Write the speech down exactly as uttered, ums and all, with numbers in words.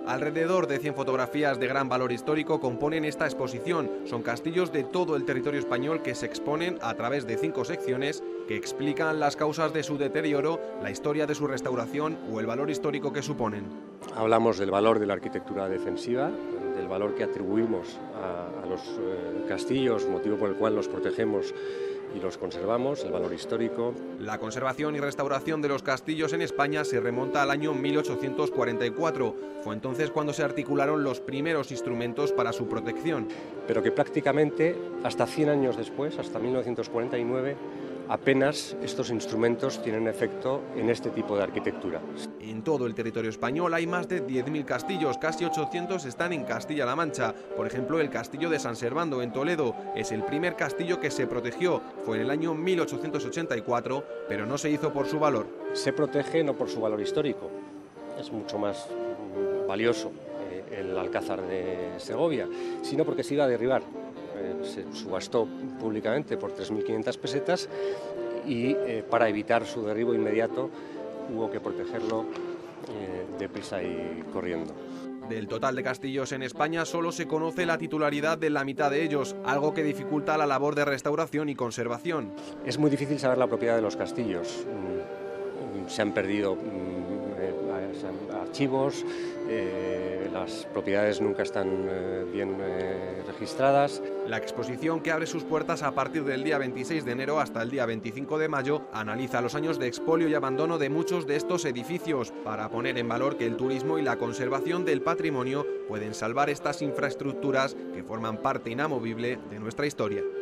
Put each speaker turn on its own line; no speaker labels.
Alrededor de cien fotografías de gran valor histórico componen esta exposición. Son castillos de todo el territorio español que se exponen a través de cinco secciones que explican las causas de su deterioro, la historia de su restauración o el valor histórico que suponen.
Hablamos del valor de la arquitectura defensiva, del valor que atribuimos a, a los eh, castillos, motivo por el cual los protegemos y los conservamos, el valor histórico.
La conservación y restauración de los castillos en España se remonta al año mil ochocientos cuarenta y cuatro. Fue entonces cuando se articularon los primeros instrumentos para su protección.
Pero que prácticamente hasta cien años después, hasta mil novecientos cuarenta y nueve, apenas estos instrumentos tienen efecto en este tipo de arquitectura.
En todo el territorio español hay más de diez mil castillos, casi ochocientos están en Castilla-La Mancha. Por ejemplo, el castillo de San Servando en Toledo es el primer castillo que se protegió. Fue en el año mil ochocientos ochenta y cuatro, pero no se hizo por su valor.
Se protege no por su valor histórico, es mucho más valioso eh, el Alcázar de Segovia, sino porque se iba a derribar. Se subastó públicamente por tres mil quinientas pesetas y eh, para evitar su derribo inmediato hubo que protegerlo eh, deprisa y corriendo.
Del total de castillos en España solo se conoce la titularidad de la mitad de ellos, algo que dificulta la labor de restauración y conservación.
Es muy difícil saber la propiedad de los castillos. Se han perdido archivos, eh, las propiedades nunca están eh, bien eh, registradas.
La exposición, que abre sus puertas a partir del día veintiséis de enero hasta el día veinticinco de mayo, analiza los años de expolio y abandono de muchos de estos edificios para poner en valor que el turismo y la conservación del patrimonio pueden salvar estas infraestructuras que forman parte inamovible de nuestra historia.